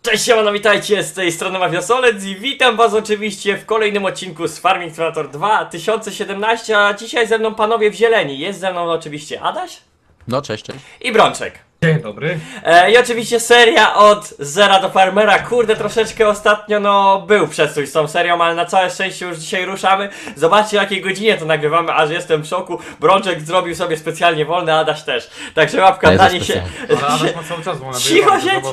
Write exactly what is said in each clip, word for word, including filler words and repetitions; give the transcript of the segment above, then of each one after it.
Cześć, siemano, witajcie, z tej strony Mafiosolec i witam was oczywiście w kolejnym odcinku z Farming Simulator dwa tysiące siedemnaście, a dzisiaj ze mną panowie w zieleni. Jest ze mną oczywiście Adaś. No cześć, cześć. I Brączek. Dzień dobry. E, I oczywiście seria od zera do farmera. Kurde, troszeczkę ostatnio no był przestój z tą serią, ale na całe szczęście już dzisiaj ruszamy. Zobaczcie, o jakiej godzinie to nagrywamy, aż jestem w szoku. Brączek zrobił sobie specjalnie wolny, Adaś też. Także łapka Ale dla to niej się... Ale Adaś ma cały czas wolne. Cicho siedź!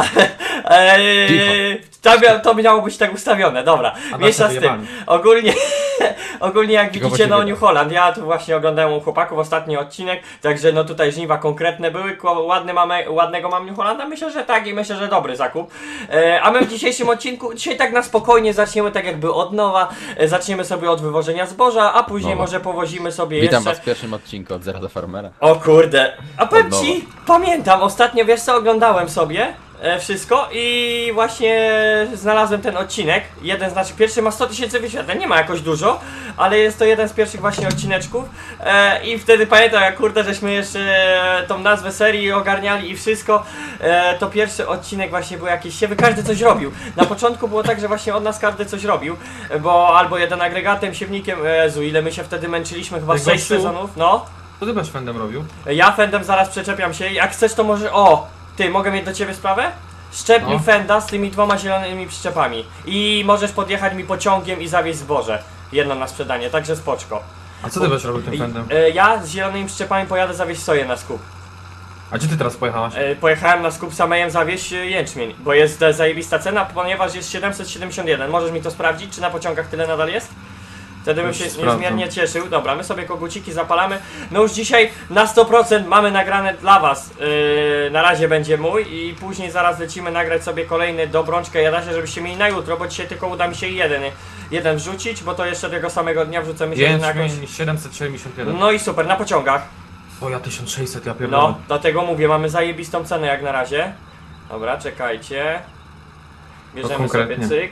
Eee, to, mia to miało być tak ustawione, dobra. Mniejsza z tym. Ogólnie, ogólnie jak Ciekawe widzicie, się no wyda. New Holland. Ja tu właśnie oglądałem u chłopaków ostatni odcinek, także no tutaj żniwa konkretne były. Ładny mamy, ładnego mam New Hollanda? Myślę, że tak i myślę, że dobry zakup. E, a my w dzisiejszym odcinku, dzisiaj tak na spokojnie zaczniemy tak jakby od nowa. E, zaczniemy sobie od wywożenia zboża, a później Nowa. może powozimy sobie Witam jeszcze... was w pierwszym odcinku od Zera do Farmera. O kurde, a powiem nowa. ci, pamiętam, ostatnio wiesz co, oglądałem sobie e, wszystko i właśnie znalazłem ten odcinek, jeden z naszych pierwszych, ma sto tysięcy wyświetleń, nie ma jakoś dużo, ale jest to jeden z pierwszych właśnie odcineczków e, i wtedy pamiętam, jak kurde, żeśmy jeszcze tą nazwę serii ogarniali i wszystko, e, to pierwszy odcinek właśnie był jakiś siewy, każdy coś robił. Na początku było tak, że właśnie od nas każdy coś robił, bo albo jeden agregatem, siewnikiem, Jezu, ile my się wtedy męczyliśmy, chyba Ej, sześć gościu. sezonów, no. Co ty będziesz fendem robił? Ja fendem zaraz przeczepiam się, jak chcesz to może... O! Ty, mogę mieć do ciebie sprawę? Szczep mi No. fenda z tymi dwoma zielonymi przyczepami. I możesz podjechać mi pociągiem i zawieźć zboże. Jedno na sprzedanie, także spoczko. A co ty będziesz robił tym fendem? E, ja z zielonymi przyczepami pojadę zawieźć soję na skup. A gdzie ty teraz pojechałaś? E, pojechałem na skup samejem zawieźć e, jęczmień, bo jest e, zajebista cena, ponieważ jest siedemset siedemdziesiąt jeden. Możesz mi to sprawdzić, czy na pociągach tyle nadal jest? Wtedy bym Już się sprawdzam. niezmiernie cieszył. Dobra, my sobie koguciki zapalamy. No już dzisiaj na sto procent mamy nagrane dla was. Yy, na razie będzie mój i później zaraz lecimy nagrać sobie kolejny do Brączka i Adasia, żebyście mieli na jutro, bo dzisiaj tylko uda mi się jeden, jeden wrzucić, bo to jeszcze tego samego dnia wrzucamy się na jakąś... Jęczmień siedemset siedemdziesiąt jeden. No i super, na pociągach. O ja tysiąc sześćset, ja pierdolę. No, dlatego mówię, mamy zajebistą cenę jak na razie. Dobra, czekajcie. Bierzemy sobie konkretnie. cyk.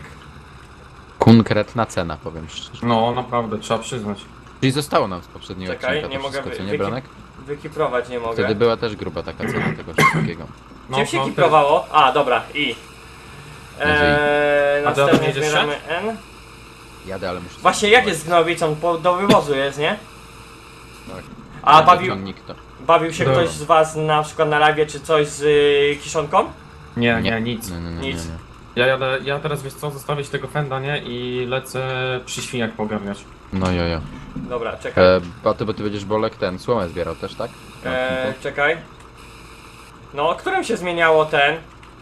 Konkretna cena, powiem szczerze. No naprawdę, trzeba przyznać. Czyli zostało nam z poprzedniego Czekaj, odcinka nie to mogę wszystko, co wy- nie, wyki- Bronek? Wykiprować nie mogę. Wtedy była też gruba taka cena tego wszystkiego. No, Czym się no, kiprowało? A, dobra, i. Eee, A ty na to następnie jedziesz zbieramy N. Jadę, ale muszę... Właśnie jak jest z gnowicą? Po, do wywozu jest, nie? Tak. A Będzie bawił, ciągnik to. bawił się Dobra. ktoś z was na przykład na live czy coś z y, kiszonką? Nie, nie, nic. Nie, nie, nie, nie, Nic. nie. Ja jadę, ja teraz wiesz co, zostawić tego fenda, nie? I lecę przy świniak pogarniać. No jojo. Dobra, czekaj. E, a ty, bo ty będziesz, Bolek, ten słomę zbierał też, tak? Na Eee, odcinku? czekaj. No, którym się zmieniało ten?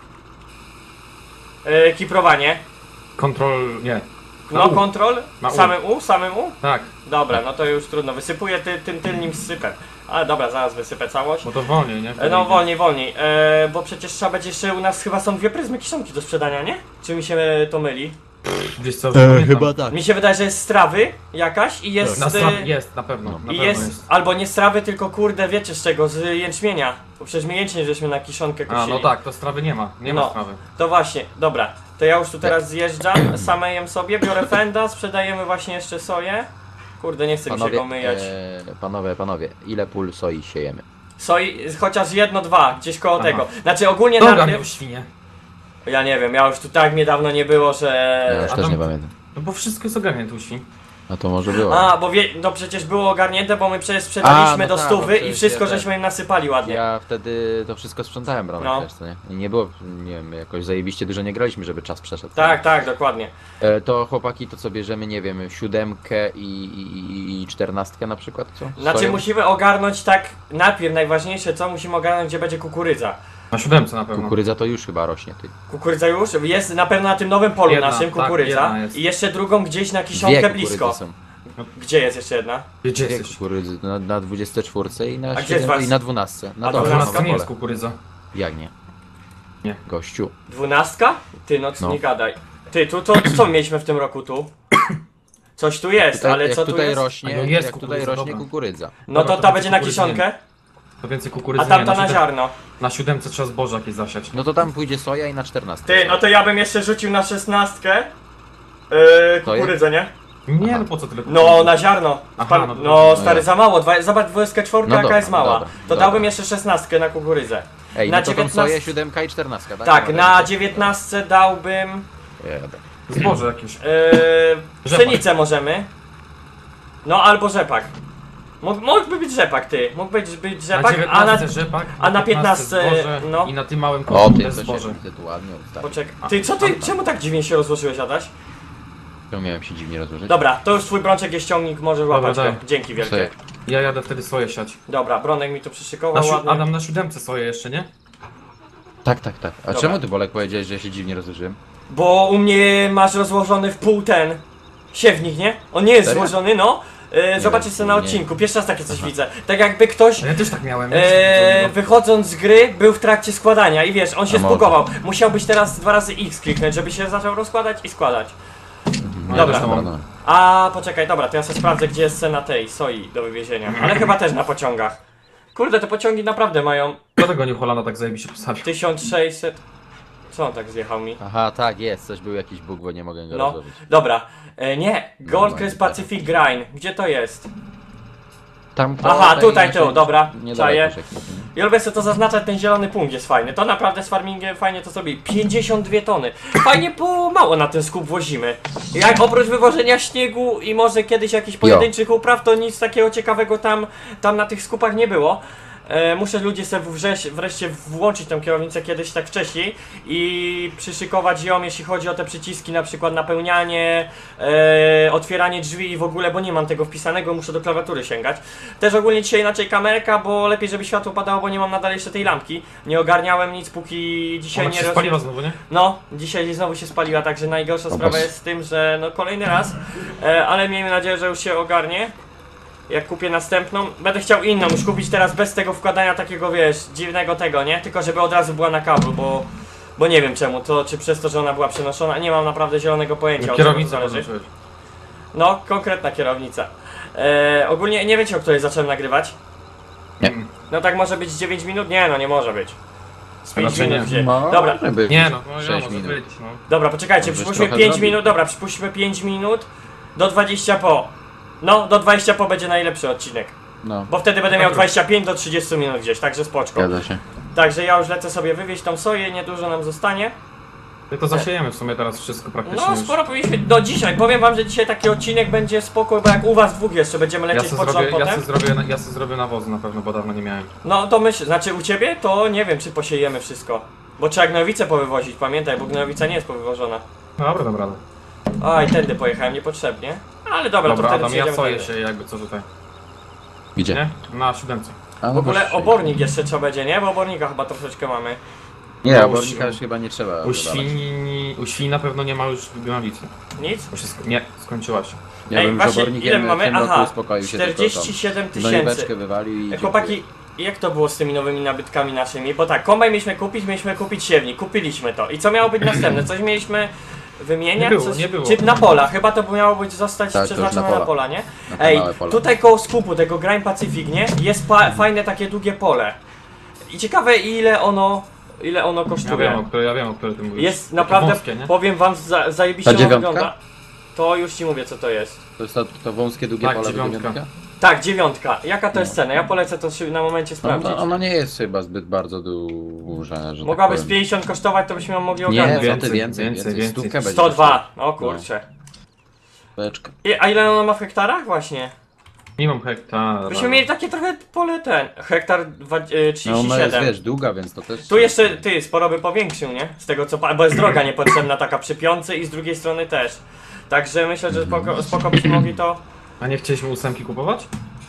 Eee, kiprowanie. Kontrol, nie. Na No, U. kontrol? Na U. Samym U? Samym U? Tak, Dobra, no to już trudno. Wysypuję ty, tym tylnym sypem. Ale dobra, zaraz wysypę całość. bo to wolniej, nie? E, Wtedy No idzie. wolniej, wolniej, e, bo przecież trzeba będzie jeszcze u nas chyba są dwie pryzmy kiszonki do sprzedania, nie? Czy mi się e, to myli? Wiesz co, e, tak. Mi się wydaje, że jest strawy jakaś i jest... Na e, strawie jest, na pewno. No. Na I pewno jest, jest. albo nie strawy, tylko kurde, wiecie z czego, z jęczmienia. Bo przecież my jęczmień żeśmy na kiszonkę A, kusili. no tak, to strawy nie ma. Nie No. ma strawy. To właśnie, dobra. To ja już tu teraz zjeżdżam, same jem sobie, biorę fenda, sprzedajemy właśnie jeszcze soję. Kurde, nie chcę mi się Panowie, go myjać. e, panowie, panowie, ile pól soi siejemy? Soi, chociaż jedno, dwa, gdzieś koło Aha. tego. Znaczy ogólnie Dobra, najpierw... miał świnie. Ja nie wiem, ja już tu tak mnie dawno nie było, że... Ja już a też tam- nie pamiętam. No bo wszystko jest ogarnięte u świn. No to może było. A, bo wie, no przecież było ogarnięte, bo my przecież sprzedaliśmy A, no do tak, stówy bo i przecież wszystko ja żeśmy im nasypali ładnie. Ja wtedy to wszystko sprzątałem, Bronek, No. też, co nie? I nie było, nie wiem, jakoś zajebiście dużo nie graliśmy, żeby czas przeszedł. Tak, tak, dokładnie. E, to chłopaki, to co bierzemy, nie wiem, siódemkę i, i, i czternastkę na przykład, co? Znaczy Soją? musimy ogarnąć tak, najpierw najważniejsze co, musimy ogarnąć gdzie będzie kukurydza. Na siódemce na pewno. Kukurydza to już chyba rośnie, ty. Kukurydza już? Jest na pewno na tym nowym polu Jedna, naszym tak, kukurydza. jedna jest. I jeszcze drugą gdzieś na Dwie kiszonkę kukurydzy blisko. są. Gdzie jest jeszcze jedna? Gdzie Dwie jesteś? kukurydzy, na, na dwudziestej czwartej i na, A gdzie jest siedem, was- i na dwunastce. Na A dole, dwunastka na nie jest pole. kukurydza. Jak nie? Nie. Gościu. Dwunastka? Ty, no, No. nie gadaj. Ty, tu to co mieliśmy w tym roku tu? Coś tu jest, Tutaj, ale jak co tu tutaj jest? rośnie, A no jest jak tutaj kukurydza, rośnie dobra. kukurydza. No to Dobra, ta to będzie na kukurydzy nie. kiszonkę, To więcej a kukurydzy tamta nie. na siódem- ziarno. Na siódemce trzeba zboża jakieś zasiać. No to tam pójdzie soja i na czternastkę. Ty, no to ja bym jeszcze rzucił na szesnastkę yy, To kukurydzę, nie? Nie, Aha. no po co tyle No, kupić? na ziarno. Aha, Spa- no to- no, no stary, ja. za mało. Dwa, zobacz dwudziestka cztery, No jaka dobra, jest mała. dobra, to dobra. dałbym jeszcze szesnastkę na kukurydzę. Ej, na no to tą dziewiętnaście soję siódemka i czternastka, tak? Tak, Dobra, na dobra. dziewiętnastce dałbym Tak. Jadę. Zboże jakieś. yy, Rzepak. pszenicę możemy. No, albo rzepak. Mógł, mógłby być rzepak, ty. Mógł być, być Na rzepak, a na... dziewiętnastce rzepak, a na piętnastce, zboże no. i na tym małym O, kopu ty, też to zboże. się widzę tu ładnie odstawił. Poczekaj. A, Ty, co ty, a- czemu tak dziwnie się rozłożyłeś, Adaś? To miałem się dziwnie rozłożyć. Dobra, to już twój brączek jest ściągnik, możesz Dobra, łapać go. daj. Dzięki wielkie. Soję. Ja jadę wtedy soję siać. Dobra, Bronek mi tu przyszykował Na si ładnie. Adam na siódemce soję jeszcze, nie? Tak, tak, tak. A Dobra. czemu ty, Bolek, powiedziałeś, że ja się dziwnie rozłożyłem? Bo u mnie masz rozłożony w pół ten siewnik, nie? On nie jest Serio? złożony, no. E, zobaczysz wiem, sobie na nie. odcinku, pierwszy raz takie coś Aha. widzę. Tak jakby ktoś A ja też tak miałem. e, nie? wychodząc z gry był w trakcie składania i wiesz, on się A może. zbugował. Musiałbyś teraz dwa razy X kliknąć, żeby się zaczął rozkładać i składać. No, Dobra. ja też to mam. Dobra. A poczekaj, dobra, to ja sobie sprawdzę, gdzie jest cena tej soi do wywiezienia. Ale chyba też na pociągach. Kurde, te pociągi naprawdę mają Dlatego New Hollanda tak zajebiście postawił. tysiąc sześćset... Co on tak zjechał mi? Aha, tak, jest, coś był jakiś bóg, bo nie mogę go No, rozłożyć. dobra. E, nie, Gold Dobra, Crest nie Pacific Grind. Gdzie to jest? Tam Aha, tej tutaj, naszej- tu, dobra, niedaleko czaję. rzeki. Ja lubię sobie to zaznaczać, ten zielony punkt jest fajny. To naprawdę z farmingiem fajnie to sobie. pięćdziesiąt dwie tony. Fajnie, bo mało na ten skup wozimy. Jak oprócz wywożenia śniegu i może kiedyś jakichś pojedynczych upraw, to nic takiego ciekawego tam, tam na tych skupach nie było. E, muszę ludzie sobie wrześ, wreszcie włączyć tą kierownicę kiedyś tak wcześniej i przyszykować ją, jeśli chodzi o te przyciski, na przykład napełnianie, e, otwieranie drzwi i w ogóle, bo nie mam tego wpisanego, muszę do klawiatury sięgać. Też ogólnie dzisiaj inaczej kamerka, bo lepiej, żeby światło padało, bo nie mam nadal jeszcze tej lampki. Nie ogarniałem nic, póki dzisiaj Ona nie się roz... spaliła znowu, nie? No, dzisiaj znowu się spaliła, także najgorsza O sprawa Boże. jest z tym, że no kolejny raz, e, ale miejmy nadzieję, że już się ogarnie. Jak kupię następną, będę chciał inną już kupić teraz bez tego wkładania takiego, wiesz, dziwnego tego, nie? Tylko żeby od razu była na kablu, bo, bo nie wiem czemu, to czy przez to, że ona była przenoszona, nie mam naprawdę zielonego pojęcia, od czego to Kierownica zależy. podłączyłeś. No, konkretna kierownica. E, ogólnie nie wiecie, o której zacząłem nagrywać? Nie. No tak może być dziewięć minut? Nie, no nie może być. Z pięć Raczej minut nie. gdzie? No, Dobra, może być Nie no, no ja sześć może minut. być, no. dobra, poczekajcie, Możesz przypuśćmy trochę pięć zrobić. minut, dobra, przypuśćmy pięć minut do dwudziestu po. No, do dwudziestu po będzie najlepszy odcinek. No, Bo wtedy będę miał Dobra. dwadzieścia pięć do trzydziestu minut gdzieś, także spoczko. zgadza się. Także ja już lecę sobie wywieźć tą soję, niedużo nam zostanie. My to zasiejemy w sumie teraz wszystko praktycznie No już. sporo powinniśmy, no dzisiaj, powiem wam, że dzisiaj taki odcinek będzie spokój, bo jak u was dwóch jeszcze będziemy Ja lecieć se, pod rząd zrobię, ja, potem. se zrobię, ja se zrobię nawozy na pewno, bo dawno nie miałem. No to myśl, znaczy u ciebie to nie wiem czy posiejemy wszystko. Bo trzeba gnojowicę powywozić, pamiętaj, bo gnojowica nie jest powywożona. No dobra, dobra. Oj, tędy pojechałem niepotrzebnie. Ale dobra, Dobra, to wtedy Adam, ja przyjedziemy soję tędy. się jakby co tutaj. Gdzie? Nie? Na siódemce. A, no W ogóle proszę. obornik jeszcze trzeba będzie, nie? Bo obornika chyba troszeczkę mamy. Nie, No, obornika u- już chyba nie trzeba U dodawać. świni, u świni na pewno nie ma już gnojowicy. Nic? Bo się sk nie, skończyła się. Ja Ej, bym z właśnie, obornikiem ile my mamy? w tym roku Aha, uspokoił się tylko czterdzieści siedem tam. tysięcy. Gnojóweczkę wywalił i... Chłopaki, jak to było z tymi nowymi nabytkami naszymi? Bo tak, kombajn mieliśmy kupić, mieliśmy kupić siewnik, kupiliśmy to. I co miało być następne? Coś mieliśmy wymieniać? Nie było, Coś... nie było. Czy na pola? Chyba to miało być zostać Tak, to już przeznaczone na na pola. pola, nie? Na te Ej, małe pola. tutaj koło skupu tego Grind Pacific, nie? Jest pa fajne takie długie pole. I ciekawe ile ono, ile ono Ja kosztuje. wiem, o które, ja wiem, o które ty mówisz. Jest Takie naprawdę, wąskie, nie? powiem wam, za, zajebiście Ta ono dziewiątka? wygląda. To już ci mówię co to jest. To jest to, to wąskie, długie Tak, pole do dziewiątka. dziewiątka? Tak, dziewiątka. Jaka to jest No. cena? Ja polecę to się na momencie No, sprawdzić. no, ona nie jest chyba zbyt bardzo duża, że Mogłaby tak z powiem. pięćdziesiąt kosztować, to byśmy ją mogli Nie, ogarnąć. co ty, Więcej, więcej, więcej, więcej, więcej. stówkę będzie sto dwa, kosztować. o kurczę. Beczka. I, a ile ona ma w hektarach? Właśnie. Minimum hektara. Byśmy mieli takie trochę pole ten. Hektar dwa- e, No ona jest, trzydzieści siedem. wiesz, długa, więc to też... Tu jeszcze ty sporo by powiększył, nie? Z tego co pa- bo jest droga niepotrzebna taka przy piątce i z drugiej strony też. Także myślę, że spoko, spoko byśmy mogli to. A nie chcieliśmy ósemki kupować?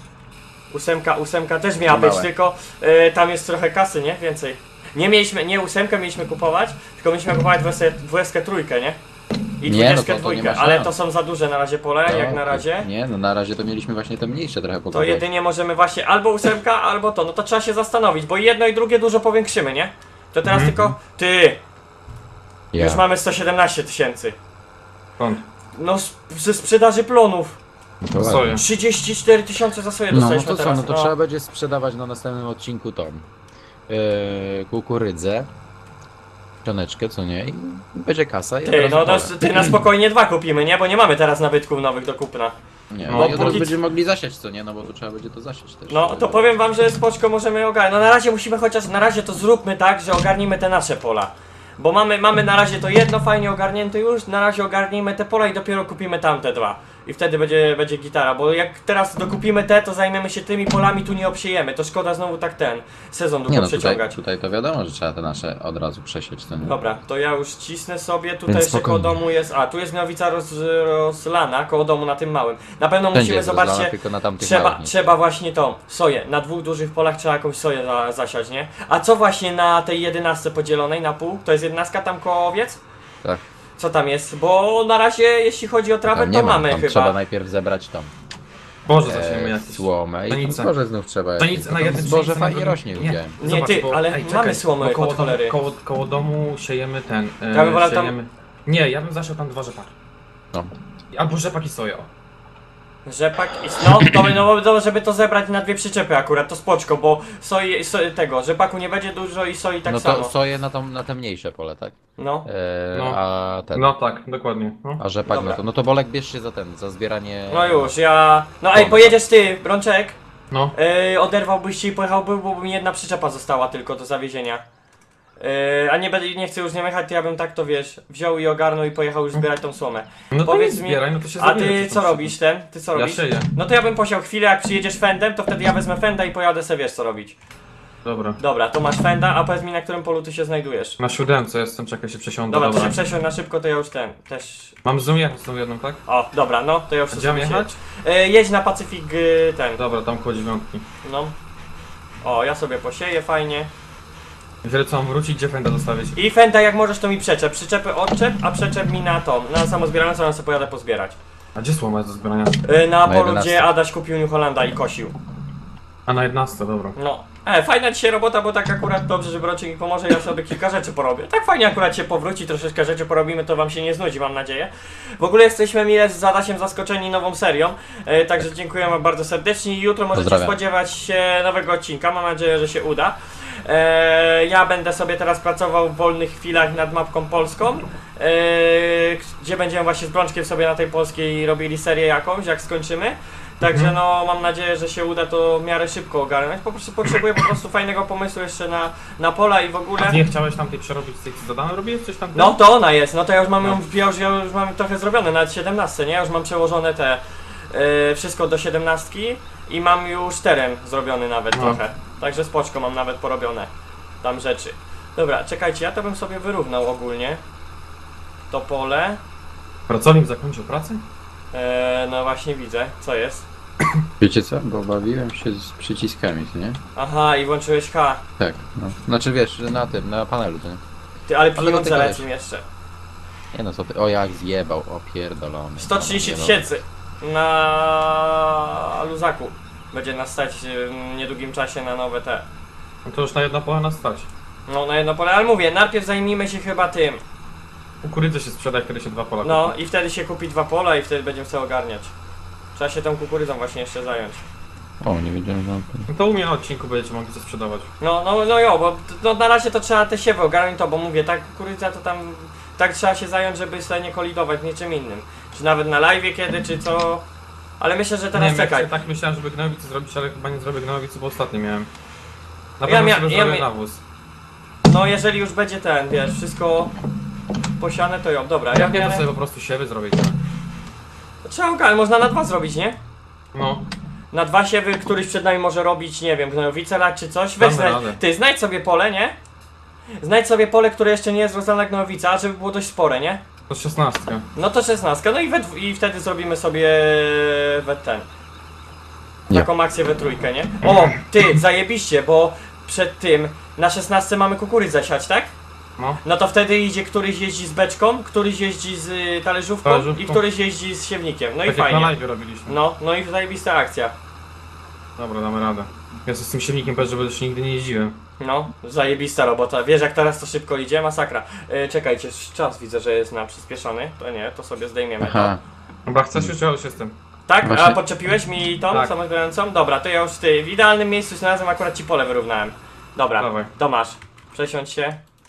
Ósemka, ósemka też miała Małe. być, tylko e, tam jest trochę kasy, nie? Więcej. Nie mieliśmy, nie ósemkę mieliśmy kupować, tylko mieliśmy kupować dwudziestkę trójkę, nie? I Nie, no dwudziestkę to- to nie dwójkę, ma ale szans. to są za duże na razie pole, No, jak na razie. Nie, no na razie to mieliśmy właśnie te mniejsze trochę To pokazać. jedynie możemy właśnie albo ósemka, albo to. No to trzeba się zastanowić, bo jedno i drugie dużo powiększymy, nie? To teraz Mhm. tylko. Ty! Ja. Już mamy sto siedemnaście tysięcy. Skąd? No z, ze sprzedaży plonów. To ładnie. Soję. trzydzieści cztery tysiące za swoje No, no dostaliśmy to co, teraz. no to trzeba będzie sprzedawać na następnym odcinku tą yy, kukurydzę. Sioneczkę, co nie? I będzie kasa i od Ty, razu no pole. to, ty na spokojnie dwa kupimy, nie? Bo nie mamy teraz nabytków nowych do kupna. Nie, No, no i od póki- razu będziemy mogli zasiać, co nie? No bo to trzeba będzie to zasiać też. No to powiem wam, że spoczko możemy ogarnąć. No na razie musimy chociaż, na razie to zróbmy tak, że ogarnimy te nasze pola. Bo mamy, mamy na razie to jedno fajnie ogarnięte już, na razie ogarnijmy te pola i dopiero kupimy tamte dwa. I wtedy będzie, będzie gitara, bo jak teraz dokupimy te, to zajmiemy się tymi polami, tu nie obsiejemy. To szkoda znowu tak ten sezon długo Nie no, tutaj, przeciągać. tutaj to wiadomo, że trzeba te nasze od razu przesieć, co nie? Dobra, to ja już cisnę sobie, tutaj Więc jeszcze koło spokojnie. domu jest, a tu jest gnojowica roz, rozlana, koło domu na tym małym. Na pewno Wszędzie musimy, jest rozlana, zobaczcie, tylko na tamtych trzeba, małych nie. trzeba właśnie tą soję, na dwóch dużych polach trzeba jakąś soję za, zasiać, nie? A co właśnie na tej jedenastce podzielonej na pół? To jest jedenastka tam koło owiec? Tak. Co tam jest? Bo na razie jeśli chodzi o trawę, Tam to nie ma, mamy tam chyba. trzeba najpierw zebrać tą Boże, zaczniemy e, jakieś. słomę i Pszenicę. zboże znów trzeba jakieś. Pszenicę na Tam jednym zboże pszenicę na fajnie drugim- rośnie, Nie. widziałem. Nie, ty, bo- ale ej, mamy czekaj, słomy bo koło pod domu, cholery. koło, koło domu siejemy ten. E, Ja bym wolał tam- siejemy... Nie, ja bym zasiał tam dwa rzepaki. No. Albo rzepak i soja. o. Rzepak i... No, to, no, to, żeby to zebrać na dwie przyczepy akurat, to spoczko, bo soi, so, tego, rzepaku nie będzie dużo i soi tak no to samo. soję na, tą, na te mniejsze pole, tak? No. E, No. A ten. No tak, dokładnie. No. A rzepak, Dobra. no to, no to Bolek bierz się za ten, za zbieranie. No już, ja... No ej, Dobra. pojedziesz ty, Brączek. No. Yy, oderwałbyś się i pojechałby, bo mi jedna przyczepa została tylko do zawiezienia. Yy, a nie, będę, nie chcę już nie jechać, to ja bym tak to wiesz, wziął i ogarnął i pojechał już zbierać tą słomę. No to Powiedz nie mi, zbieraj, no to się A zabierze ty coś co tam. robisz ten? Ty co Ja robisz? szyję. No to ja bym posiał chwilę, jak przyjedziesz fendem, to wtedy ja wezmę fenda i pojadę sobie, wiesz co robić. Dobra. Dobra, to masz fenda, a powiedz mi na którym polu ty się znajdujesz. Na siódemce jestem, czekaj się przesiądę. Dobra, Dobra. to się przesiądź na szybko, to ja już ten, też... Mam zoom jechać z tą jedną, tak? O, dobra, no, to ja już Gdzie mam sobie się- jechać? Yy, jedź na Pacyfik yy, ten, Dobra, tam koło dziewiątki. no. O, ja sobie posieję fajnie. Wiele co mam wrócić, gdzie fenda zostawić? I fenda jak możesz to mi przeczep, przyczepy odczep, a przeczep mi na tą, na samozbierającą, ja sobie pojadę pozbierać. A gdzie słoma jest do zbierania? Yy, na Na polu, jedenastce. gdzie Adaś kupił New Hollanda i kosił. A na jedenastce, dobra. No. E, fajna dzisiaj robota, bo tak akurat dobrze, że Broczek mi pomoże, ja sobie kilka rzeczy porobię. Tak fajnie akurat się powróci, troszeczkę rzeczy porobimy, to wam się nie znudzi, mam nadzieję. W ogóle jesteśmy mile z Adasiem zaskoczeni nową serią, e, także dziękuję wam bardzo serdecznie i jutro możecie Pozdrawiam. spodziewać się nowego odcinka, mam nadzieję, że się uda. E, ja będę sobie teraz pracował w wolnych chwilach nad mapką polską, e, gdzie będziemy właśnie z Brączkiem sobie na tej polskiej robili serię jakąś, jak skończymy. Także no mam nadzieję, że się uda to w miarę szybko ogarnąć. Po prostu potrzebuję po prostu fajnego pomysłu jeszcze na, na pola i w ogóle. A ty nie chciałeś tam tej przerobić z tych co zadane? Robiłeś coś tam? No to ona jest, no to ja już mam ją, No. ja już, ja już mam trochę zrobione, nawet siedemnaście, nie? Ja już mam przełożone te yy, wszystko do siedemnastki i mam już teren zrobiony nawet No. trochę. Także spoczko mam nawet porobione tam rzeczy. Dobra, czekajcie, ja to bym sobie wyrównał ogólnie to pole. Pracownik zakończył pracę? E, no właśnie widzę, co jest. Wiecie co? Bo bawiłem się z przyciskami, co nie? Aha, i włączyłeś H. Tak, no. Znaczy wiesz, na tym, na panelu, to nie? Ty, ale Ale pieniądze dotykałeś. lecą jeszcze. Nie no co ty, o jak zjebał, o pierdolony. sto trzydzieści No, tysięcy na luzaku. Będzie nas stać w niedługim czasie na nowe te. No to już na jedno pole nas stać. No na jedno pole, ale mówię, najpierw zajmijmy się chyba tym. Kukurydzę się sprzeda, jak kiedyś się dwa pola No kupi. i wtedy się kupi dwa pola i wtedy będziemy sobie ogarniać. Trzeba się tą kukurydzą właśnie jeszcze zająć. O, nie wiedziałem, że on... No to u mnie na odcinku będziecie mogli coś sprzedawać. No, no, no jo, bo no, na razie to trzeba te siewy ogarnąć to, bo mówię, ta kukurydza to tam tak trzeba się zająć, żeby sobie nie kolidować niczym innym. Czy nawet na live'ie kiedy, czy co. Ale myślę, że nie teraz wiem, jak czekaj. się tak myślałem, żeby gnojowicy zrobić, ale chyba nie zrobię gnojowicy, bo ostatnio miałem. Na Ja pewno mia- sobie ja zrobię mia- nawóz. No jeżeli już będzie ten, wiesz, wszystko posiane, to jo, dobra. Ja Jak nie, to miarę... sobie po prostu siewy zrobię. i tyle. Trzeba ogarnąć, można na dwa zrobić, nie? No, Na dwa siewy, któryś przed nami może robić, nie wiem, gnojowice lać czy coś. Weź Damy znajdź, radę. ty znajdź sobie pole, nie? Znajdź sobie pole, które jeszcze nie jest rozlana gnojowica, żeby było dość spore, nie? to szesnastka. No to szesnastka, no i, we, dw- i wtedy zrobimy sobie we ten. Nie. Taką akcję we trójkę, nie? O, ty, zajebiście, bo przed tym na szesnastce mamy kukurydzę siać, tak? No, No to wtedy idzie któryś jeździ z beczką, któryś jeździ z y, talerzówką, Talerzówką. i któryś jeździ z siewnikiem. No i tak jak na fajnie. live robiliśmy. No, no i zajebista akcja. Dobra, damy radę. Ja z tym silnikiem pewnie, że jeszcze nigdy nie jeździłem. No, zajebista robota. Wiesz jak teraz to szybko idzie? Masakra. E, czekajcie, czas widzę, że jest na przyspieszony. To nie, to sobie zdejmiemy Aha, Dobra, chcesz już, ja już jestem. to. Tak? A Właśnie- podczepiłeś mi tą Tak. samozbierającą? Dobra, to ja już ty. W idealnym miejscu znalazłem, akurat ci pole wyrównałem. Dobra, Dawaj. to masz. Przesiądź się.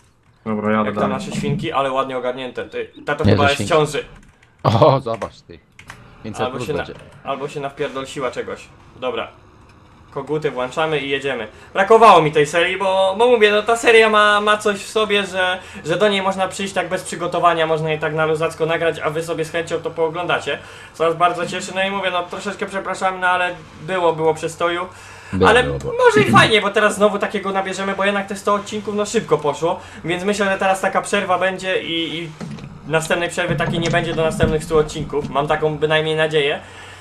Dobra, jadę Jak tam dalej. nasze świnki, ale ładnie ogarnięte. Ty, tato Nie, chyba że jest w świnki. ciąży. O, zobacz ty. pięćset Albo plus się, na, będzie. albo się nawpierdolsiła czegoś. Dobra. Koguty włączamy i jedziemy. Brakowało mi tej serii, bo, bo mówię, no ta seria ma, ma coś w sobie, że, że do niej można przyjść tak bez przygotowania, można jej tak na luzacko nagrać, a wy sobie z chęcią to pooglądacie. Co nas bardzo cieszy, no i mówię, no troszeczkę przepraszam, no ale było, było przestoju. Było, Ale było, było. może i fajnie, bo teraz znowu takiego nabierzemy, bo jednak te sto odcinków no szybko poszło, więc myślę, że teraz taka przerwa będzie i, i następnej przerwy takiej nie będzie do następnych stu odcinków. Mam taką bynajmniej nadzieję.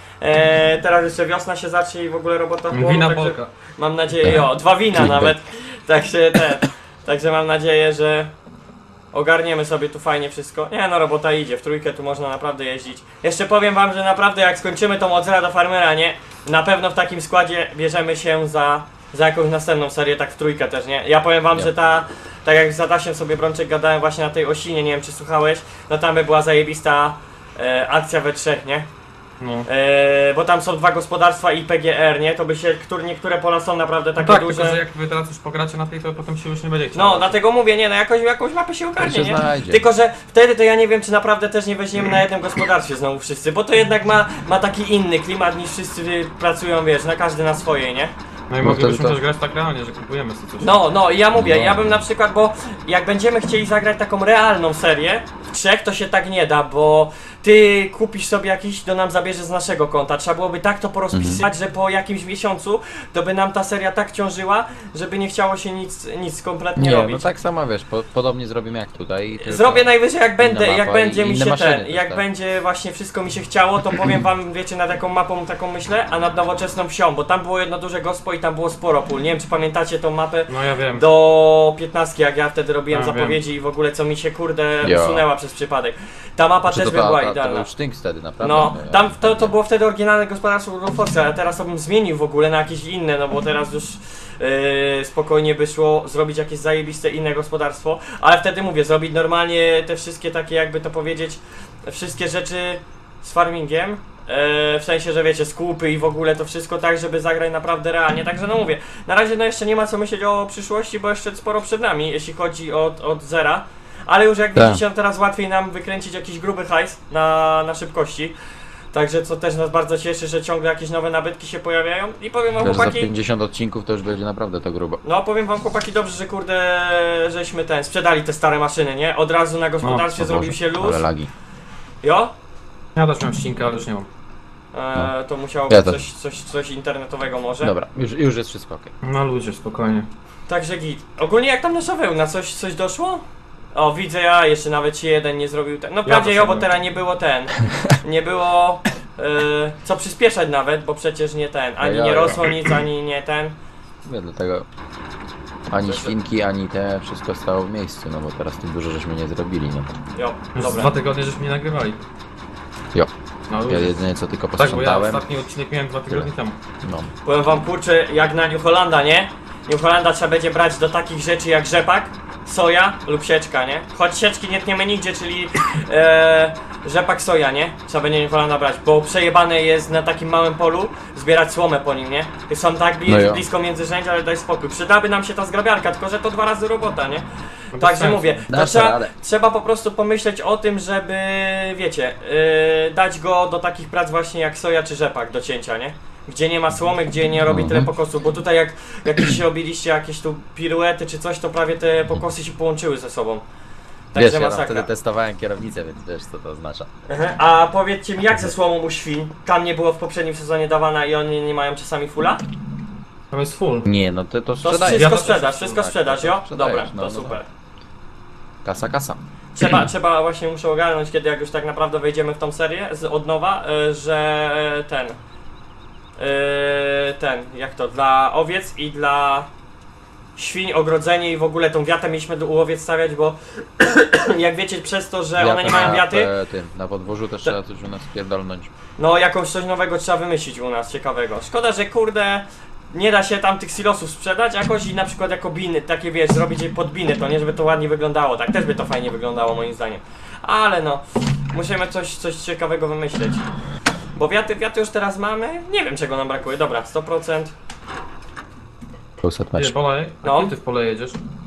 Eee, teraz jeszcze wiosna się zacznie i w ogóle robota w polu, Wina także Polka. mam nadzieję, o, dwa wina Clickbait. nawet, także ten, także mam nadzieję, że ogarniemy sobie tu fajnie wszystko. Nie no, robota idzie, w trójkę tu można naprawdę jeździć. Jeszcze powiem wam, że naprawdę jak skończymy tą od zera do farmera, nie? Na pewno w takim składzie bierzemy się za, za jakąś następną serię, tak w trójkę też, nie? Ja powiem wam, Ja. że ta, tak jak z Adasiem sobie Brączek gadałem właśnie na tej Osinie, nie wiem czy słuchałeś, no tam by była zajebista e, akcja we trzech, nie? No. E, bo tam są dwa gospodarstwa i P G R, nie? To by się, które, niektóre pola są naprawdę takie Tak, duże. tylko że jak wy teraz już pogracie na tej, to potem się już nie będzie chciało. No, dlatego mówię, nie, no jakoś, jakąś mapę się To ogarnie, się nie? znajdzie. Tylko, że wtedy to ja nie wiem, czy naprawdę też nie weźmiemy na jednym gospodarstwie znowu wszyscy, bo to jednak ma, ma taki inny klimat niż wszyscy pracują, wiesz, na każdy na swojej, nie? No i No moglibyśmy wtedy to- też grać tak realnie, że kupujemy sobie coś. No, no i ja mówię, No. ja bym na przykład, bo jak będziemy chcieli zagrać taką realną serię, w trzech to się tak nie da, bo ty kupisz sobie jakiś, to nam zabierze z naszego konta, trzeba byłoby tak to porozpisywać, że po jakimś miesiącu to by nam ta seria tak ciążyła, żeby nie chciało się nic, nic kompletnie Nie, robić. no tak samo wiesz, po, podobnie zrobimy jak tutaj. tylko Zrobię najwyżej jak będę, inna jak mapa i będzie mi inne się maszyny ten, też, jak tak. będzie właśnie wszystko mi się chciało, to powiem wam, wiecie, nad jaką mapą taką myślę, a nad nowoczesną wsią, bo tam było jedno duże gospo i tam było sporo pól. Nie wiem czy pamiętacie tą mapę No ja wiem. do piętnastki, jak ja wtedy robiłem A, zapowiedzi i w ogóle co mi się kurde Jo. usunęła przez przypadek. Ta mapa Czy też to, by ta, była ta, to idealna. był sztynk wtedy, naprawdę. No, ja- tam to, to było wtedy oryginalne gospodarstwo Rufoxa, a teraz to bym zmienił w ogóle na jakieś inne, no bo teraz już yy, spokojnie by szło zrobić jakieś zajebiste inne gospodarstwo, ale wtedy mówię, zrobić normalnie te wszystkie takie, jakby to powiedzieć, wszystkie rzeczy z farmingiem, yy, w sensie, że wiecie, skupy i w ogóle to wszystko tak, żeby zagrać naprawdę realnie, także no mówię, na razie no jeszcze nie ma co myśleć o przyszłości, bo jeszcze sporo przed nami, jeśli chodzi od, od zera. Ale już jak Tak. widzicie, no teraz łatwiej nam wykręcić jakiś gruby hajs na, na szybkości. Także co też nas bardzo cieszy, że ciągle jakieś nowe nabytki się pojawiają. I powiem wam Też za chłopaki, pięćdziesiąt odcinków to już będzie naprawdę to grubo. no powiem wam chłopaki dobrze, że kurde, żeśmy ten, sprzedali te stare maszyny, nie? Od razu na gospodarstwie O zrobił Boże, się luz. Ale lagi. Jo? Ja też miałem ścinkę, ale już nie mam. E, to musiało Ja być też. coś, coś, coś internetowego może. Dobra, już, już jest wszystko ok. Na ludzie, spokojnie. Także git. Ogólnie jak tam nasza wełna, coś, coś doszło? O, widzę ja, jeszcze nawet ci jeden nie zrobił ten. No wprawdzie ja, bo doszedłem. teraz nie było ten. Nie było y, co przyspieszać nawet, bo przecież nie ten. Ani Ja, nie ja. rosło nic, ani nie ten. Nie, dlatego ani świnki, ani te wszystko stało w miejscu, no bo teraz tu dużo żeśmy nie zrobili, no. Jo, Już dobra. dwa tygodnie żeśmy nie nagrywali. Jo, Na ja ludzie. jedynie co tylko Tak, bo ja posprzątałem, ostatni odcinek miałem dwa tygodnie temu. no. Powiem wam kurczę, jak na New Hollanda, nie? New Hollanda trzeba będzie brać do takich rzeczy jak rzepak, soja lub sieczka, nie? Choć sieczki nie tniemy nigdzie, czyli e, rzepak, soja, nie? Trzeba będzie New Hollanda brać, bo przejebane jest na takim małym polu zbierać słomę po nim, nie? Są tak bli No jo. blisko międzyrzędzi, ale daj spokój. Przydałaby nam się ta zgrabiarka, tylko że to dwa razy robota, nie? No bez Także sensu. mówię, to Dasz trzeba, radę. trzeba po prostu pomyśleć o tym, żeby, wiecie, yy, dać go do takich prac właśnie jak soja czy rzepak do cięcia, nie? Gdzie nie ma słomy, gdzie nie robi tyle Mhm. pokosów, bo tutaj jak, jak się robiliście jakieś tu piruety czy coś, to prawie te pokosy się połączyły ze sobą. Wiesz, Także ja tam masakra. wtedy testowałem kierownicę, więc wiesz co to oznacza. Mhm. A powiedzcie mi, jak ze słomą u świń? Tam nie było w poprzednim sezonie dawana i oni nie mają czasami fulla? To jest full. Nie, no ty to To sprzedajesz. wszystko Ja to sprzedasz, też wszystko tak, sprzedasz, to jo? sprzedajesz, Dobra, no, to no, no. super. Kasa, kasa. Trzeba, trzeba właśnie muszę ogarnąć, kiedy jak już tak naprawdę wejdziemy w tą serię z, od nowa, y, że y, ten, y, ten, jak to, dla owiec i dla świń ogrodzenie i w ogóle tą wiatę mieliśmy do u owiec stawiać, bo jak wiecie przez to, że one nie mają na, wiaty, e, tym, na podwórzu też trzeba coś u nas pierdolnąć. no jakąś coś nowego trzeba wymyślić u nas, ciekawego. Szkoda, że kurde, nie da się tam tych silosów sprzedać jakoś i na przykład jako biny, takie wiesz, zrobić je pod biny, to nie, żeby to ładnie wyglądało, tak też by to fajnie wyglądało moim zdaniem. Ale no, musimy coś, coś ciekawego wymyśleć. Bo wiaty, wiaty już teraz mamy, nie wiem czego nam brakuje, dobra, sto procent. Plus Ty, mecz. polej? No. A kiedy ty w pole jedziesz?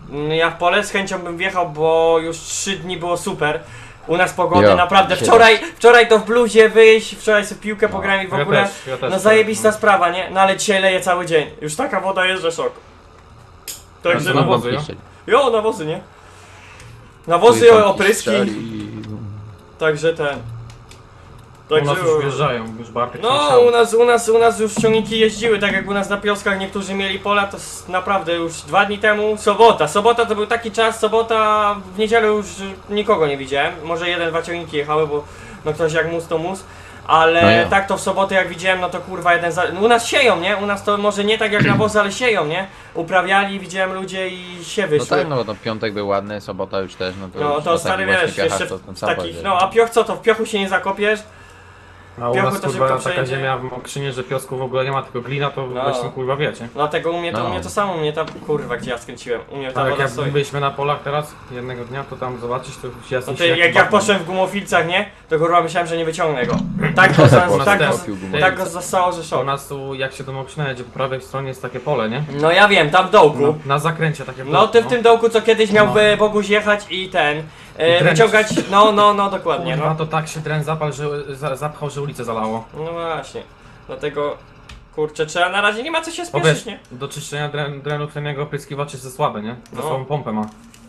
Mm, Ja w pole z chęcią bym wjechał, bo już trzy dni było super. U nas pogody Jo, naprawdę. dzisiaj Wczoraj, wczoraj to w bluzie wyjść, wczoraj sobie piłkę pograłem i w Ja ogóle. też, ja też No tak, zajebista no. sprawa, nie? No ale dzisiaj leje cały dzień. Już taka woda jest, że szok. Także co no, nawozy, jo? jo, nawozy, nie? Nawozy, opryski. Także ten. U nas Także. już wjeżdżają, już Bartek No, chciał. u nas, u nas, u nas już ciągniki jeździły, tak jak u nas na Pioskach niektórzy mieli pola, to s- naprawdę już dwa dni temu, sobota, sobota to był taki czas, sobota, w niedzielę już nikogo nie widziałem, może jeden, dwa ciągniki jechały, bo no ktoś jak mus to mus, ale No ja. tak to w sobotę jak widziałem, no to kurwa jeden, za... no, u nas sieją, nie? U nas to może nie tak jak na wozy, ale sieją, nie? Uprawiali, widziałem ludzie i się No wyszły. tak, no bo no, piątek był ładny, sobota już też, no to No już to na stary takich wiesz, właśnie piachach, jeszcze to w tam sam takich, pojedzie. no a pioch co to, w piochu się nie zakopiesz? A u Piochu nas to kurwa szybko taka przejdzie. ziemia w Mokrzynie, że piosku w ogóle nie ma, tylko glina, to No. właśnie kurwa wiecie. Dlatego u mnie to, No. u mnie to samo, u mnie ta, kurwa gdzie ja skręciłem, u mnie ta Tak jak woda jak stoi. byliśmy na polach teraz jednego dnia, to tam zobaczysz, to już jasno No to jak ja poszedłem w gumofilcach, nie? To kurwa myślałem, że nie wyciągnę go. Tak go, U za, nas tak też go, kupił gumę. tak go zastało, że U szok. nas tu jak się do Mokrzyna jedzie, po prawej stronie jest takie pole, nie? No ja wiem, tam w dołku. No, na zakręcie takie No ty w tym dołku, co kiedyś miał No. by Boguś jechać i ten, e, I dręczyć. wyciągać, no, no, no, dokładnie, Kurwa, no. to tak się dren zapal, że za, zapchał, że ulicę zalało. No właśnie, dlatego, kurczę, trzeba na razie, nie ma co się Bo spieszyć, wiesz, nie? do czyszczenia dren, drenów ten jego opryskiwacz jest za słaby, nie? Za No. słabą pompę ma.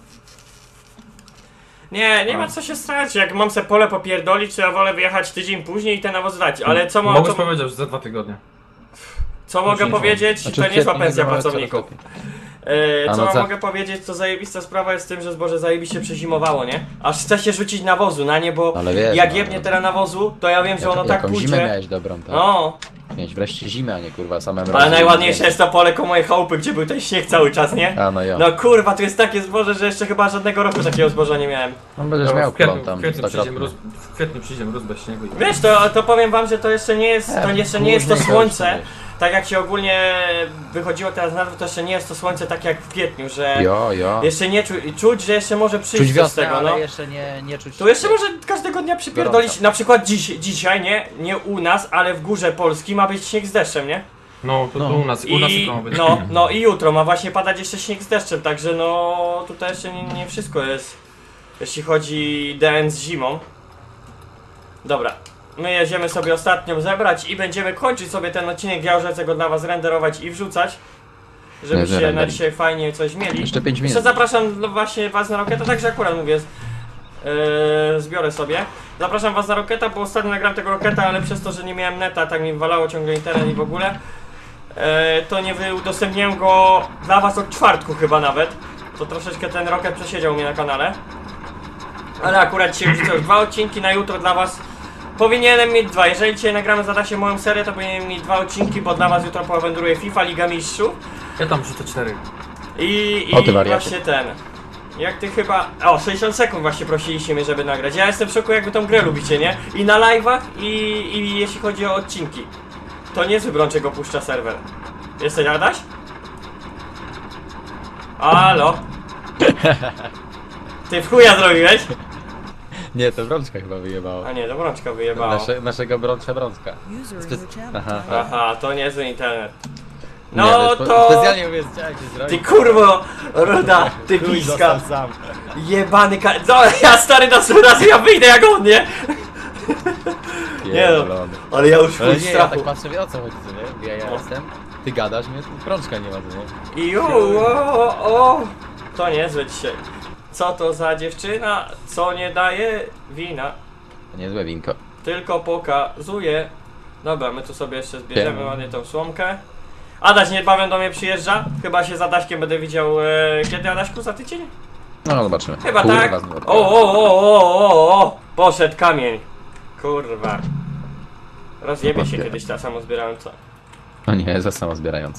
Nie, nie A. ma co się starać, jak mam se pole popierdolić, to ja wolę wyjechać tydzień później i ten nawóz dać, ale co, mo Mogłeś co, powiedzieć, że za dwa tygodnie. co mogę Później. powiedzieć, Znaczy, to nie jest kwietniu pensja będzie coraz pracowników. lepiej. E, A co no wam co? mogę powiedzieć, to zajebista sprawa jest z tym, że zboże zajebiście przezimowało, nie? Aż chce się rzucić nawozu na nie, bo Ale wiesz, jak no, jebnie no. teraz nawozu, to ja wiem, że ono Jak, tak jaką zimę pójdzie. miałeś dobrą, tak? No, Miałeś wreszcie zimę, a nie kurwa same ale mrozy. najładniejsze jest to pole koło mojej chałupy, gdzie był ten śnieg cały czas, nie? A no ja. No kurwa, tu jest takie zboże, że jeszcze chyba żadnego roku takiego zboża nie miałem. No będziesz No, miał w kwietniu, klon tam w kwietniu przyjdzie stokrotnie. mróz, w kwietniu przyjdzie mróz bez śniegu. i- Wiesz, to, to powiem wam, że to jeszcze nie jest, to E, jeszcze nie jest to później słońce, już, wiesz. tak jak się ogólnie wychodziło teraz na dwór, to jeszcze nie jest to słońce tak jak w kwietniu, że Jo, jo. jeszcze nie czu czuć, że jeszcze może przyjść Czuć coś z wiosnę, tego, ale no. jeszcze nie, nie czuć... Tu jeszcze może każdego dnia przypierdolić, Gorąco. na przykład dziś, dzisiaj, nie? Nie u nas, ale w górze Polski ma być śnieg z deszczem, nie? No, to, No. to u nas, u nas I, jutro ma być. no, no i jutro ma właśnie padać jeszcze śnieg z deszczem, także no tutaj jeszcze nie, nie wszystko jest, jeśli chodzi D N z zimą. Dobra, my jedziemy sobie ostatnią zebrać i będziemy kończyć sobie ten odcinek, ja już chcę go dla was renderować i wrzucać, Nie, żebyście na zrendering. dzisiaj fajnie coś mieli. Jeszcze pięć minut. Jeszcze zapraszam no, właśnie was na Roketa, także akurat mówię, yy, zbiorę sobie. Zapraszam was na Roketa, bo ostatnio nagrałem tego Roketa, ale przez to, że nie miałem neta, tak mi walało ciągle internet i w ogóle, yy, to nie udostępniłem go dla was od czwartku chyba nawet. To troszeczkę ten Roket przesiedział u mnie na kanale. Ale akurat dzisiaj wrzucę już dwa odcinki, na jutro dla was powinienem mieć dwa. Jeżeli dzisiaj nagramy za się moją serię, to powinienem mieć dwa odcinki, bo dla was jutro powędruje FIFA, Liga Mistrzów. Ja tam rzucę cztery. I, O, ty i wariacie. właśnie ten. Jak ty chyba. O, sześćdziesiąt sekund właśnie prosiliście mnie, żeby nagrać. Ja jestem w szoku, jak wy tą grę lubicie, nie? I na live'ach, i, i jeśli chodzi o odcinki. To niezły Brączek opuszcza serwer. Jesteś Adaś? Alo? Ty w chuja zrobiłeś? Nie, to brączka chyba wyjebało. A nie, to Brączka wyjebało. Nasze, naszego brącza brączka. User in Spe- your channel. Aha. Aha, to niezły internet. Nie, No wiesz, po- to... Specjalnie mówię, chciałem cię zrobić. Ty kurwo, ruda, ty Chuj, piska. został sam. Jebany ka... No, ja stary na raz ja wyjdę jak on, nie? Nie no, Pierdolony. ale ja już Ale chuj nie, ja strachu. tak patrzę, wie o co chodzi, co nie? Ja, ja No. jestem, ty gadasz, mnie tu brączka nie ma, co nie? I o, o, o, to niezłe dzisiaj. Co to za dziewczyna, co nie daje wina, Niezłe winko. tylko pokazuje. Dobra, my tu sobie jeszcze zbierzemy Wiem. ładnie tą słomkę. Adaś niebawem do mnie przyjeżdża. Chyba się z Adaśkiem będę widział. E, kiedy Adaśku, za tydzień? No, zobaczymy. Chyba Kurwa, tak. znowu O, o, o, o, o, o, poszedł kamień. Kurwa. Rozjebie się Odbieram. kiedyś ta samo zbierałem co. No nie, za samo zbierające.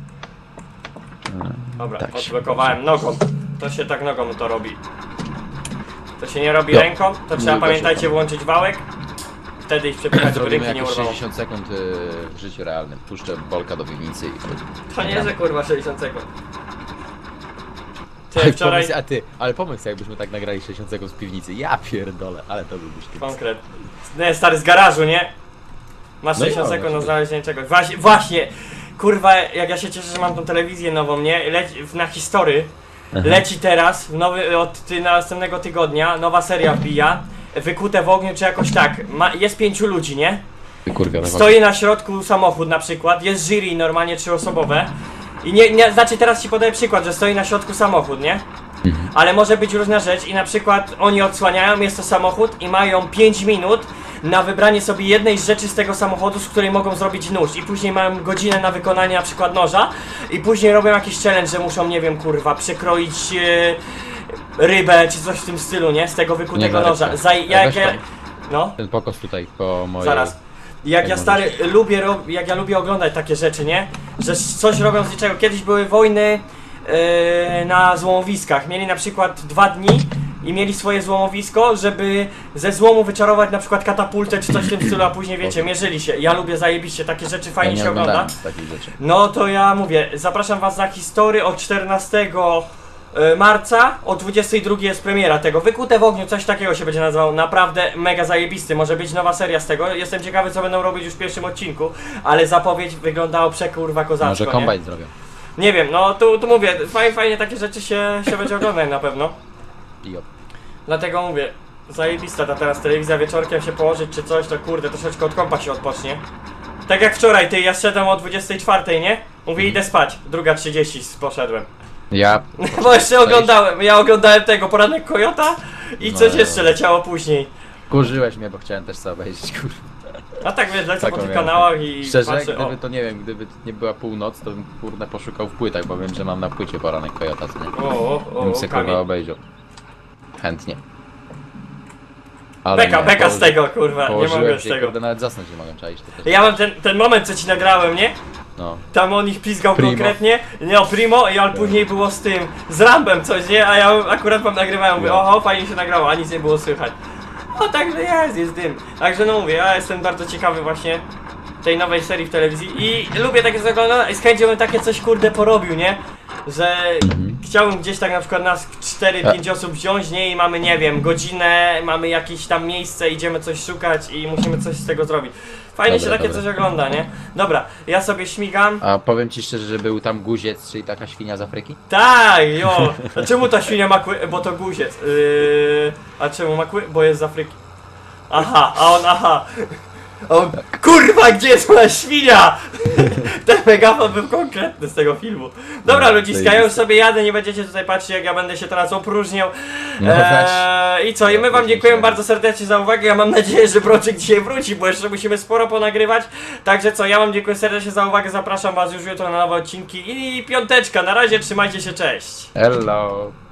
Dobra, Tak się odblokowałem nogą. To się tak nogą to robi. To się nie robi Jo. ręką, to trzeba Nie, pamiętajcie proszę. włączyć wałek. Wtedy ich przepychać, żeby Zrobimy ręki nie jakieś urwało. sześćdziesiąt sekund y, w życiu realnym. Puszczę Bolka do piwnicy i... To nie, że kurwa sześćdziesiąt sekund. Ty Ale wczoraj... pomysł, a ty, ale pomysł jakbyśmy tak nagrali sześćdziesiąt sekund z piwnicy. Ja pierdolę, ale to byłby sztyc. Konkret. Nie, stary z garażu, nie? Masz No sześćdziesiąt ja, sekund na właśnie. znalezienie czegoś. Właśnie, właśnie! Kurwa, jak ja się cieszę, że mam tą telewizję nową, nie? Leć na historii. leci teraz, w nowy, od ty, następnego tygodnia, nowa seria wbija, Wykute w ogniu czy jakoś tak, Ma, jest pięciu ludzi, nie? Kurwa, Stoi na środku samochód na przykład, jest jury normalnie trzyosobowe i nie, nie, znaczy teraz ci podaję przykład, że stoi na środku samochód, nie? Ale może być różna rzecz i na przykład oni odsłaniają, jest to samochód i mają pięć minut na wybranie sobie jednej z rzeczy z tego samochodu, z której mogą zrobić nóż i później mają godzinę na wykonanie na przykład noża i później robią jakiś challenge, że muszą, nie wiem, kurwa, przekroić e, rybę czy coś w tym stylu, nie? Z tego wykutego Nie, noża. Za, Weź jak, ja, tam. no, Ten pokos tutaj po mojej... zaraz. Jak ja Jak stary lubię, ro- jak ja lubię oglądać takie rzeczy, nie? Że coś robią z niczego. Kiedyś były wojny yy, na złomowiskach. Mieli na przykład dwa dni i mieli swoje złomowisko, żeby ze złomu wyczarować na przykład katapultę czy coś w tym stylu, a później wiecie, mierzyli się. Ja lubię zajebiście takie rzeczy, fajnie ja nie się ogląda. oglądałem takich rzeczy. No to ja mówię, zapraszam was na historię od czternastego marca, o dwudziestej drugiej jest premiera tego. Wykute w ogniu, coś takiego się będzie nazywał. Naprawdę mega zajebisty, może być nowa seria z tego. Jestem ciekawy, co będą robić już w pierwszym odcinku, ale zapowiedź wyglądało przekurwa kozacko, Może nie? kombajn zrobią. Nie wiem, no tu, tu mówię, fajnie, fajnie takie rzeczy się, się będzie oglądać na pewno. I op. Dlatego mówię, zajebista ta teraz telewizja wieczorkiem się położyć czy coś, to kurde, troszeczkę od kompa się odpocznie. Tak jak wczoraj, ty, ja szedłem o dwudziestej czwartej, nie? Mówię, idę spać, druga trzydzieści poszedłem. Ja... Bo jeszcze oglądałem, ja oglądałem tego Poranek Kojota i No coś ja- jeszcze leciało później. Kurzyłeś mnie, bo chciałem też sobie obejrzeć, kurwa. A tak wiesz, lecę po Taką tych miałem. kanałach i Szczerze, patrzę, o. gdyby to nie wiem, gdyby nie była północ, to bym kurde poszukał w płytach, bo wiem, że mam na płycie Poranek Kojota, co nie? O, o, o, Bym se Kamil. kurwa obejrzał. Chętnie. Ale Beka, nie, beka z położy- tego, kurwa, nie Położyłem mogę z się, tego. kurde, nawet zasnąć nie mogłem czaić. To też Ja mam ten, ten moment, co ci nagrałem, nie? No. Tam on ich pizgał Primo. konkretnie, nie o Primo, i ale później było z tym, z Rambem coś, nie? A ja akurat wam nagrywałem, mówię, No. oho, fajnie się nagrało, a nic nie było słychać. No także jest, jest dym. Także no mówię, ja jestem bardzo ciekawy właśnie tej nowej serii w telewizji i lubię takie coś oglądać i z chęcią bym takie coś kurde porobił, nie? Że Mhm. chciałbym gdzieś tak na przykład nas cztery pięć osób wziąć, nie? I mamy, nie wiem, godzinę, mamy jakieś tam miejsce, idziemy coś szukać i musimy coś z tego zrobić. Fajnie Dobra, się takie dobra. coś ogląda, nie? Dobra, ja sobie śmigam. A powiem ci szczerze, że był tam guziec, czyli taka świnia z Afryki? Tak, jo! A czemu ta świnia ma kły? Bo to guziec. Yy... A czemu ma kły? Bo jest z Afryki. Aha, a on, aha. A on, kurwa, gdzie jest moja świnia? Ten megafon był konkretny z tego filmu. Dobra, No, ludziska, ja już sobie jadę, nie będziecie tutaj patrzeć, jak ja będę się teraz opróżniał. No Eee, I co, i my wam dziękujemy bardzo serdecznie za uwagę. Ja mam nadzieję, że Broczek dzisiaj wróci, bo jeszcze musimy sporo ponagrywać. Także co, ja wam dziękuję serdecznie za uwagę, zapraszam was już jutro na nowe odcinki i piąteczka. Na razie, trzymajcie się, cześć. Hello!